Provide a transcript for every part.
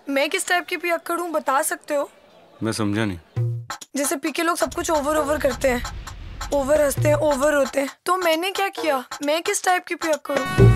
मैं किस टाइप की पियक्कड़ हूँ बता सकते हो? मैं समझा नहीं। जैसे पी के लोग सब कुछ ओवर करते हैं, ओवर हंसते हैं, ओवर रोते हैं, तो मैंने क्या किया? मैं किस टाइप की पियक्कड़ हूँ?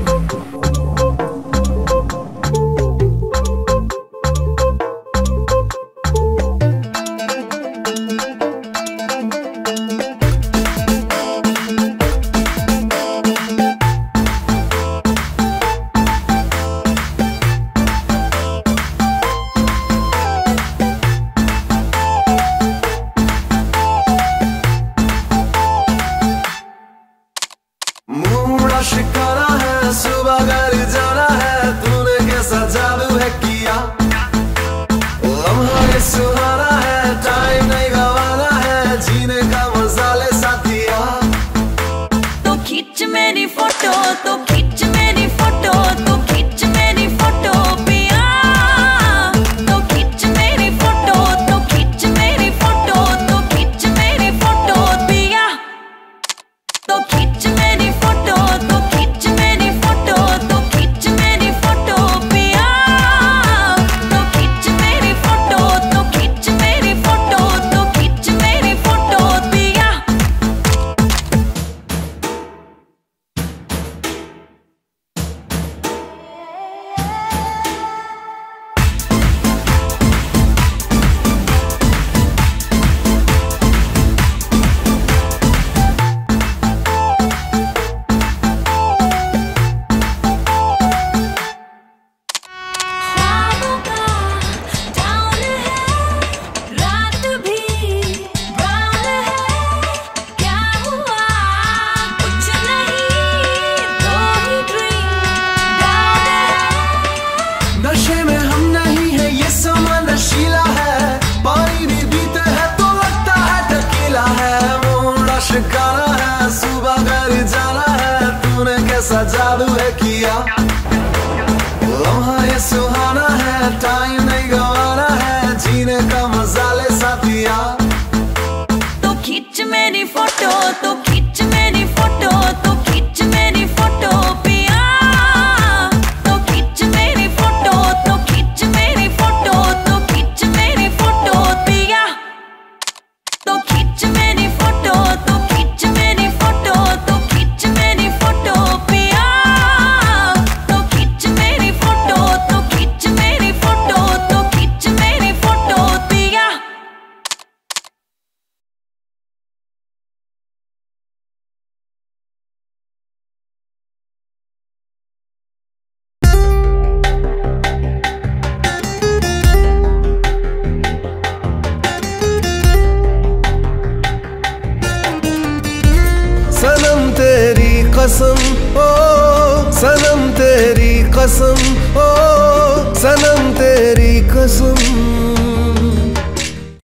शिकारा है, सुबह घर जाना है, तूने कैसा जादू है किया। लम्हा ये सुहाना है, टाइम नहीं गवाना है, जीने का मजा ले साथिया। तो खींच मेरी फोटो, तो खींच मेरी फोटो, तो खींच मेरी फोटो पिया। तो खींच मेरी फोटो, तो खींच मेरी फोटो, तो खींच मेरी फोटो पिया। तो खींच मेरी फोटो, तो खींच मेरी फोटो, तो खींच मेरी फोटो पिया। तो खींच मेरी फोटो, तो खींच मेरी फोटो, तो खींच मेरी फोटो पिया। शिकारा है, सुबह घर जाना है, तूने कैसा जादू है किया। लम्हा ये सुहाना है, टाइम नहीं गवाना है, जीने का मजा ले साथिया। तो खींच मेरी फोटो, तो खींच मेरी फोटो, तो खींच मेरी फोटो पिया। तो खींच मेरी फोटो, तो खींच मेरी फोटो, तो खींच मेरी फोटो पिया। तो खींच मेरी फोटो, तो खींच मेरी फोटो, तो खींच मेरी फोटो पिया। तो खींच मेरी फोटो, तो खींच मेरी फोटो, तो खींच मेरी फोटो पिया। सनम तेरी कसम, ओ सनम तेरी कसम, ओ सनम तेरी कसम।